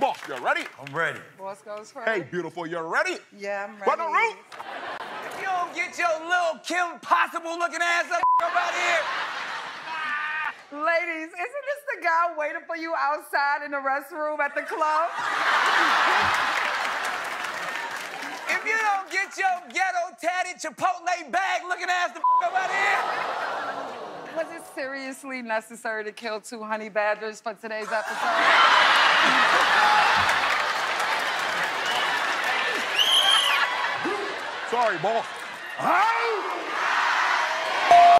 Boss, you ready? I'm ready. Boss goes first. Hey, beautiful, you ready? Yeah, I'm ready. Run the roof. If you don't get your little Kim Possible looking ass up out here. Ladies, isn't this the guy waiting for you outside in the restroom at the club? If you don't get your ghetto tatted Chipotle bag looking ass the up out here. Was it seriously necessary to kill 2 honey badgers for today's episode? Sorry, boss. Huh?